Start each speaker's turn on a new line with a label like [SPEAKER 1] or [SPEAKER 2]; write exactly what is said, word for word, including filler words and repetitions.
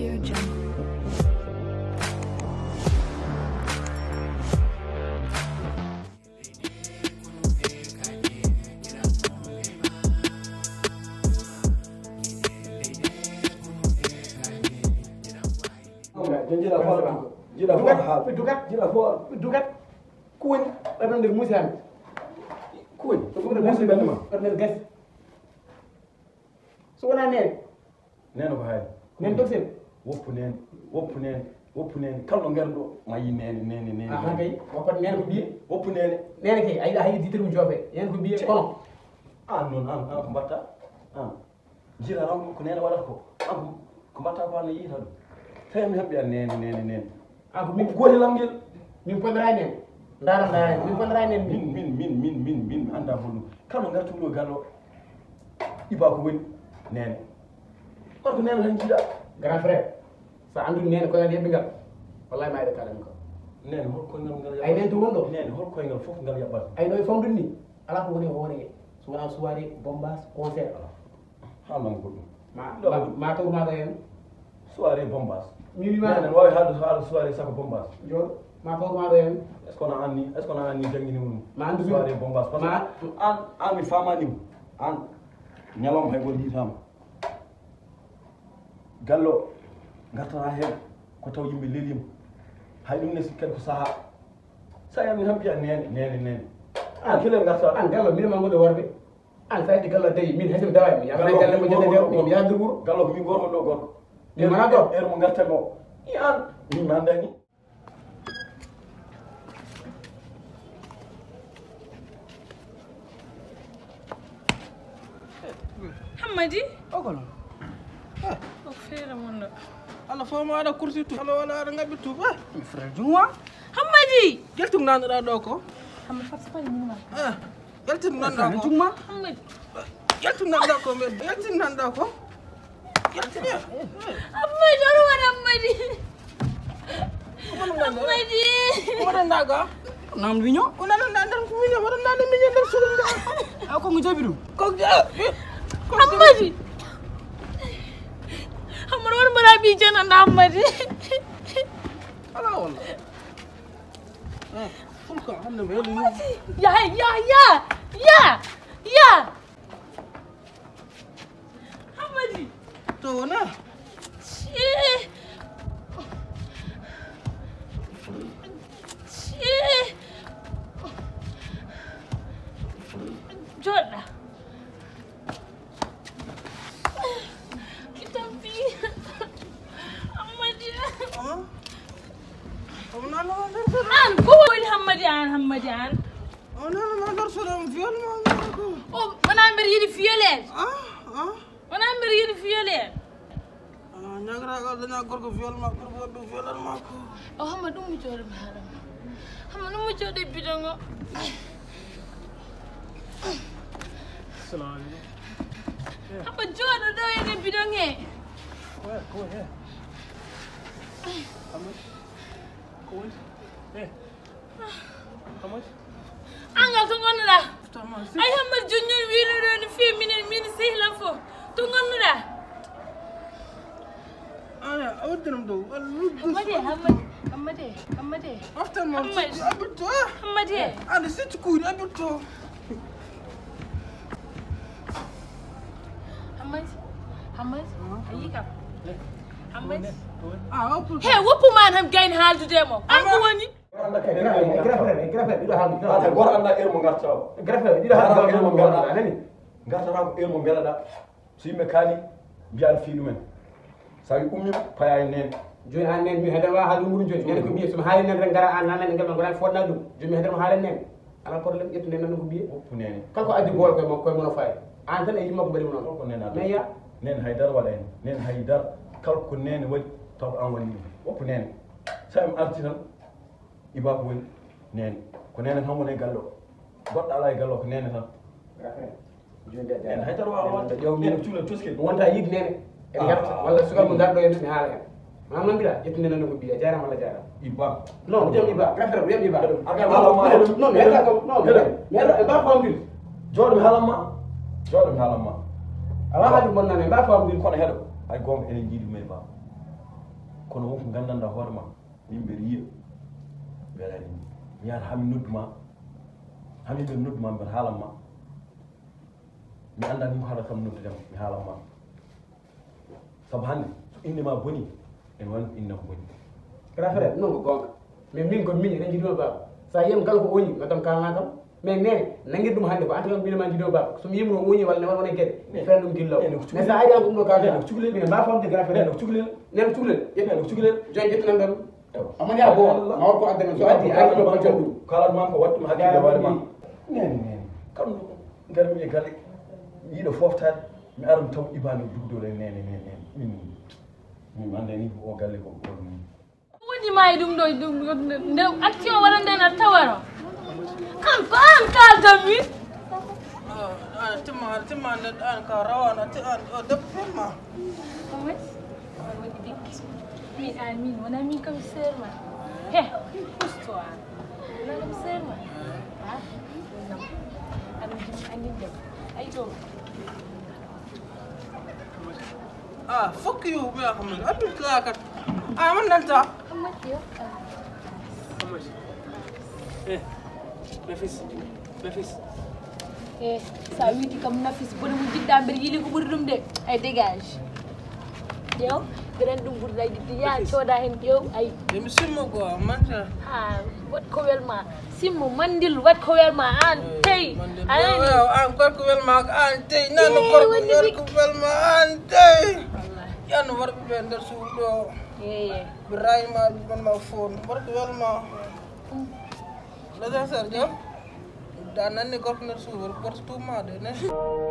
[SPEAKER 1] Audio Jungle.
[SPEAKER 2] Jila fo jila fo ha dugat jila fo dugat kuñ da don de musan kuñ to ko de musan ben ma ornel gas so wona nen
[SPEAKER 3] nen ko hay
[SPEAKER 2] nen to sen
[SPEAKER 3] woppu nen woppu nen woppu nen kaldo ngardo mayi nen nen nen
[SPEAKER 2] ah kay woppat nen ko biye
[SPEAKER 3] woppu nen
[SPEAKER 2] nen kay ay da hay diterum jofe yen ko biye kono
[SPEAKER 3] an non an an ko batta an jila ram ko nen wala ko an ko batta ko na yita do tayam habbi an nen nen nen
[SPEAKER 2] ah min
[SPEAKER 3] goli lamgel
[SPEAKER 2] min pondra nen ndara ndara min pondra nen
[SPEAKER 3] min min min min min min anda holu kaldo ngartulo gallo iba ko woni nen ko nen han jida
[SPEAKER 2] grand frère sa andu nen ko yebbi ngal wallahi mayde kalam ko
[SPEAKER 3] nen hol ko ngal ngal
[SPEAKER 2] ay nen to wondo
[SPEAKER 3] nen hol ko ngal fof ngal yabal
[SPEAKER 2] ay no fawdun ni ala ko woni woni so wona soirée bombas concert
[SPEAKER 3] ha man ko
[SPEAKER 2] ma ma to ma do
[SPEAKER 3] soirée bombas
[SPEAKER 2] mi ma
[SPEAKER 3] nen wawi hadu hadu soirée sako bombas
[SPEAKER 2] jor ma to ma do en
[SPEAKER 3] est ce qu'on a anni est ce qu'on a anni jangini mun
[SPEAKER 2] ma andu
[SPEAKER 3] soirée bombas parce que an an mi famani an nyalom hay gondi tam gallo gartana hen ko taw yimbe lelim hay dum ne sikkat ko saha sa yami hampiya nen nen nen an kile garta
[SPEAKER 2] an gallo min ma ngodo worbe an saydi gallo day min hedde dawa mi ya galle mo jende mi ya duru
[SPEAKER 3] gallo mi gorko do gorko
[SPEAKER 2] mi mana do
[SPEAKER 3] er mo garta mo i an mi mandani
[SPEAKER 4] Hamadi
[SPEAKER 5] ogolo
[SPEAKER 4] o fere mon do
[SPEAKER 5] ala fo ma ada kursi tu ala wala ada ngabi tu ba mi frère jungwa
[SPEAKER 4] Hamadi
[SPEAKER 5] geltum nan da do ko
[SPEAKER 4] Hamadi fat pa ni ma
[SPEAKER 5] ah geltum nan da ko
[SPEAKER 2] jungma
[SPEAKER 4] Hamadi
[SPEAKER 5] geltum nan da ko me geltum nan da ko geltum ya
[SPEAKER 4] Hamadi do wala Hamadi Hamadi
[SPEAKER 5] ko dan daga nam wiño ko nan nan dan ko wiño wadan nan mi ñe sulum da ko ngi jabiru ko
[SPEAKER 4] Hamadi Hamadi wala mara bi jena na Hamadi
[SPEAKER 5] ala wala eh fulka hamna be lu
[SPEAKER 4] ya ya ya ya ya Hamadi
[SPEAKER 5] to na
[SPEAKER 4] eh eh Joda kita pi Hamadi
[SPEAKER 5] ah ona na
[SPEAKER 4] an ko woni Hamadi an Hamadi an
[SPEAKER 5] ona na dar suram fiol ma ko
[SPEAKER 4] o mana mbir yidi fiyelen
[SPEAKER 5] ah ah
[SPEAKER 4] mana mbir yidi fiyelen
[SPEAKER 5] ah nyagra gal dana gorko fiol ma ko bo fiolan ma ko
[SPEAKER 4] o Hamadi mu jore maram Hamadi mu jode bidongo
[SPEAKER 5] assalamu alaikum
[SPEAKER 4] apa jodo do yede bidonge
[SPEAKER 5] where go here how much go in eh how much
[SPEAKER 4] angal to gonnuda
[SPEAKER 5] tama
[SPEAKER 4] ay Hamadi jonñol wiino do ni fi min min sehla fo to gonnuda
[SPEAKER 5] ana awdinum do
[SPEAKER 4] Hamadi Hamadi Hamadi Hamadi
[SPEAKER 5] after my
[SPEAKER 4] Hamadi.
[SPEAKER 5] abito
[SPEAKER 4] Hamadi
[SPEAKER 5] ana sit ku ni abito
[SPEAKER 4] Hamadi Hamadi ayika Hamadi
[SPEAKER 5] ah opu
[SPEAKER 4] he wopu man ham gain haldude mo an ko woni
[SPEAKER 3] anda kay
[SPEAKER 2] grand frère grand frère dido haldu
[SPEAKER 3] ata gor anda er mo garta o
[SPEAKER 2] grand frère dido haldu
[SPEAKER 3] er mo
[SPEAKER 2] garta
[SPEAKER 3] garta
[SPEAKER 2] nani
[SPEAKER 3] garta ram er mo belada so yimbe kali biyan fi dumen sa wi ummi paya nen
[SPEAKER 2] joni an nen mi hedda wa haldu nguru joni nen ko biye so haali nen ngara an nan ngal ngara fodna dum joni hedda mo haali nen ala problème yettu nen nan ko biye
[SPEAKER 3] woppu nen
[SPEAKER 2] kalko addi bol koy mo koy mo fay an tan e yimma ko bari mo non
[SPEAKER 3] ko nen ada
[SPEAKER 2] mais ya
[SPEAKER 3] nen haydar wala en nen haydar kalko nen wadi taw an woni woppu nen sa am artinan iba ko woni nen ko nen tan woni gallo goddo ala e gallo ko nen tan
[SPEAKER 2] joni de
[SPEAKER 3] en haydar wala wonta
[SPEAKER 2] yow
[SPEAKER 3] nen
[SPEAKER 2] min
[SPEAKER 3] tula tuske
[SPEAKER 2] wonta yid nene e yarta walla sugal mo gaddo en mi haala en mam nan bira yettu nen nan ko biye jaram wala jaram
[SPEAKER 3] iba
[SPEAKER 2] non dem iba grand frère dem iba
[SPEAKER 3] aga wala ma
[SPEAKER 2] non mais la ko non mais ba famdir
[SPEAKER 3] jodo halama jodo halama
[SPEAKER 2] ala hadi mon nan ba famdir
[SPEAKER 3] kono hedo ay gom enen jiidi me ba kono wonko gandanɗa hoore ma yimɓe riya welani mi yata hami nodduma hami ɓe nodduma mbeɗa haalanma mi anda ni ko haɗa kam noddudema mi haalanma sabu hannde so inde ma boni en woni ko inde ko boni
[SPEAKER 2] grand frère non ko gonga mais min ko min ren jiɗo baba sa yiyam kala ko oñi gadam kalana kam mais nene nanguir ɗum hannde ko anta kam mbinama jiɗo baba somi yimo oñi walla ne wona gueɗe mi feere ɗum gillaw mais sa ari an ko ɗum ɗo kalda
[SPEAKER 3] ko cukalel
[SPEAKER 2] mine mba famde grand frère
[SPEAKER 3] ko cukalel
[SPEAKER 2] nene ko cukalel
[SPEAKER 3] ƴetten ko cukalel
[SPEAKER 2] joni ƴettunan ɗum amani ya bo ma war ko addamen so addi ari ɗo ko jon ɗum
[SPEAKER 3] kalatma ko wattuma hakkille hoore ma nene nene kam garmi e galle yiiɗo foftade mi ara mi taw ibani dugdole nene nene nene min min ande ni o galle ko ko ɗum
[SPEAKER 4] woni maayi ɗum ɗo nde action waɗa nden aɗa tawaro an ko an kaldan min
[SPEAKER 5] an timma timmande an ka rawana ti an o deppema
[SPEAKER 4] omet on waɗi ɗikki min an min wona min kam serma he usto an wona kam serma ha nam aɗa jimi anindem ay ɗo
[SPEAKER 5] ah fuck you me ahmed abdul klakat ah man danta
[SPEAKER 4] amat yo
[SPEAKER 2] eh Nafis Nafis
[SPEAKER 4] eh sa witi kam Nafis bone mo jidda mber yili ko ɓuri ɗum de ay dégage ƴeew beren ɗum ɓuri lay ɗiɗi ya cooda hen ƴeew ay
[SPEAKER 5] demi simmo go manta
[SPEAKER 4] ha wat ko welma simmo mandil wat ko welma an tey
[SPEAKER 5] anani an gorko welma an tey nano gorko gorko welma an tey yan warɓe ɓe nder suudu ɗo
[SPEAKER 4] yeye
[SPEAKER 5] Ibrahima gonma fon gorko welma Laza sar jam da nan ne gorko nder suudu gorko tumade ne